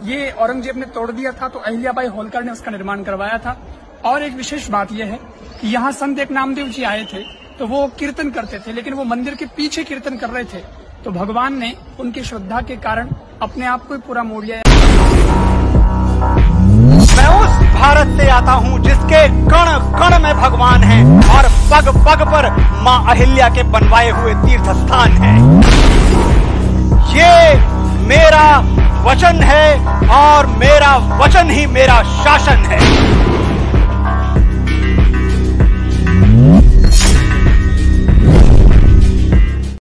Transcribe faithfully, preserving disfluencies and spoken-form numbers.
ये औरंगजेब ने तोड़ दिया था, तो अहिल्याबाई होलकर ने उसका निर्माण करवाया था। और एक विशेष बात यह है कि यहाँ संत एक नामदेव जी आए थे, तो वो कीर्तन करते थे, लेकिन वो मंदिर के पीछे कीर्तन कर रहे थे, तो भगवान ने उनकी श्रद्धा के कारण अपने आप को ही पूरा मोड़ लिया। मैं उस भारत से आता हूँ जिसके कण कण में भगवान है और पग पग पर माँ अहिल्या के बनवाए हुए तीर्थ स्थान है। ये मेरा वचन है और मेरा वचन ही मेरा शासन है।